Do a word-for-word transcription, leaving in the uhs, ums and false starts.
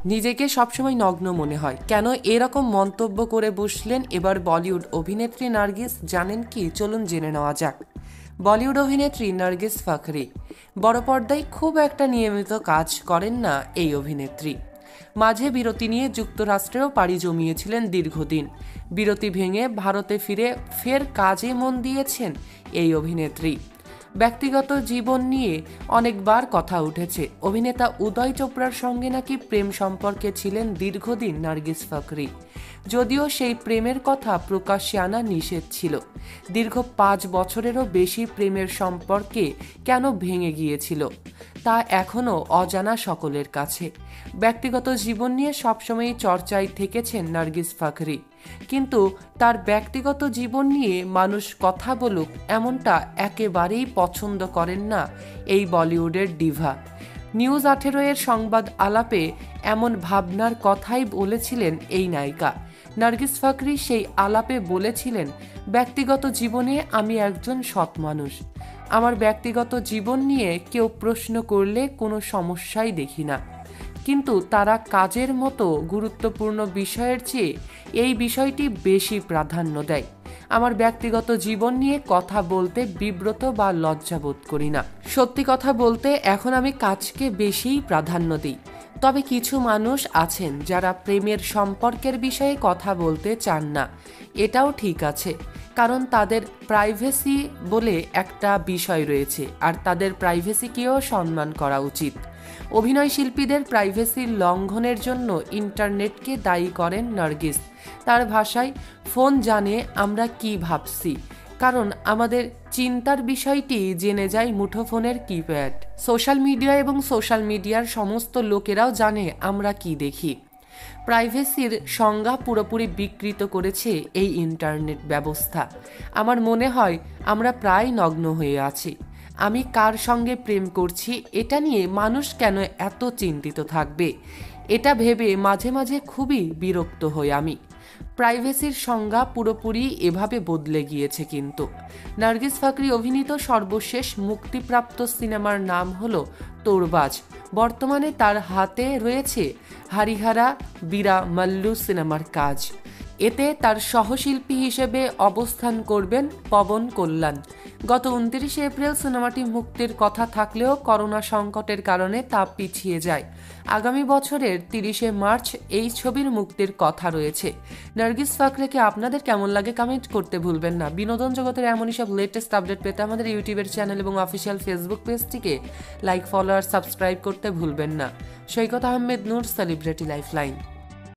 নিজেকে সবসময় নগ্ন মনে হয়, কেন এরকম মন্তব্য করে বসলেন এবার বলিউড অভিনেত্রী নার্গিস? জানেন কি? চলুন জেনে নেওয়া যাক। বলিউড অভিনেত্রী নার্গিস ফাকরি। বড় পর্দায় খুব একটা নিয়মিত কাজ করেন না এই অভিনেত্রী। মাঝে বিরতি নিয়ে যুক্তরাষ্ট্রেও পাড়ি জমিয়েছিলেন দীর্ঘদিন। বিরতি ভেঙে ভারতে ফিরে ফের কাজে মন দিয়েছেন এই অভিনেত্রী। ব্যক্তিগত জীবন নিয়ে অনেকবার কথা উঠেছে। অভিনেতা উদয় চোপড়ার সঙ্গে নাকি প্রেম সম্পর্কে ছিলেন দীর্ঘদিন নার্গিস ফাকরি, যদিও সেই প্রেমের কথা প্রকাশ্যে আনা নিষেধ ছিল। দীর্ঘ পাঁচ বছরেরও বেশি প্রেমের সম্পর্কে কেন ভেঙে গিয়েছিল তা এখনও অজানা সকলের কাছে। ব্যক্তিগত জীবন নিয়ে সবসময়ই চর্চায় থেকেছেন নার্গিস ফাকরি, কিন্তু তার ব্যক্তিগত জীবন নিয়ে মানুষ কথা বলুক এমনটা একেবারেই পছন্দ করেন না এই বলিউডের ডিভা। নিউজ আঠেরো এর সংবাদ আলাপে এমন ভাবনার কথাই বলেছিলেন এই নায়িকা। নার্গিস ফাকরি সেই আলাপে বলেছিলেন, ব্যক্তিগত জীবনে আমি একজন সৎ মানুষ। আমার ব্যক্তিগত জীবন নিয়ে কেউ প্রশ্ন করলে কোনো সমস্যাই দেখি না, কিন্তু তারা কাজের মতো গুরুত্বপূর্ণ বিষয়ের চেয়ে এই বিষয়টি বেশি প্রাধান্য দেয়। আমার ব্যক্তিগত জীবন নিয়ে কথা বলতে বিব্রত বা লজ্জাবোধ করি না। সত্যি কথা বলতে এখন আমি কাজকে বেশিই প্রাধান্য দিই। তবে কিছু মানুষ আছেন যারা প্রেমের সম্পর্কের বিষয়ে কথা বলতে চান না, এটাও ঠিক আছে, কারণ তাদের প্রাইভেসি বলে একটা বিষয় রয়েছে, আর তাদের প্রাইভেসিকেও সম্মান করা উচিত। অভিনয় শিল্পীদের প্রাইভেসির লঙ্ঘনের জন্য ইন্টারনেটকে দায়ী করেন নার্গিস। তার ভাষায়, ফোন জানে আমরা কি ভাবছি, কারণ আমাদের চিন্তার বিষয়টি জেনে যায় মুঠোফোনের কিপ্যাড। সোশ্যাল মিডিয়া এবং সোশ্যাল মিডিয়ার সমস্ত লোকেরাও জানে আমরা কি দেখি। প্রাইভেসির সংজ্ঞা পুরোপুরি বিকৃত করেছে এই ইন্টারনেট ব্যবস্থা। আমার মনে হয় আমরা প্রায় নগ্ন হয়ে আছি। আমি কার সঙ্গে প্রেম করছি এটা নিয়ে মানুষ কেন এত চিন্তিত থাকবে, এটা ভেবে মাঝে মাঝে খুবই বিরক্ত হই আমি। প্রাইভেসির সংজ্ঞা পুরোপুরি এভাবে বদলে গিয়েছে। কিন্তু নার্গিস ফাকরি অভিনীত সর্বশেষ মুক্তিপ্রাপ্ত সিনেমার নাম হলো তোরবাজ। বর্তমানে তার হাতে রয়েছে হারিহারা বীরা মাল্লু সিনেমার কাজ। এতে তার সহশিল্পী হিসেবে অবস্থান করবেন পবন কল্যাণ। গত উনত্রিশে এপ্রিল সিনেমাটি মুক্তির কথা থাকলেও করোনা সংকটের কারণে তা পিছিয়ে যায়। আগামী বছরের তিরিশে মার্চ এই ছবির মুক্তির কথা রয়েছে। নার্গিস ফাকরিকে আপনাদের কেমন লাগে কমেন্ট করতে ভুলবেন না। বিনোদন জগতের এমনই সব লেটেস্ট আপডেট পেতে আমাদের ইউটিউবের চ্যানেল এবং অফিসিয়াল ফেসবুক পেজটিকে লাইক, ফলো আর সাবস্ক্রাইব করতে ভুলবেন না। Saikat Ahmed Noor, celebrity lifeline.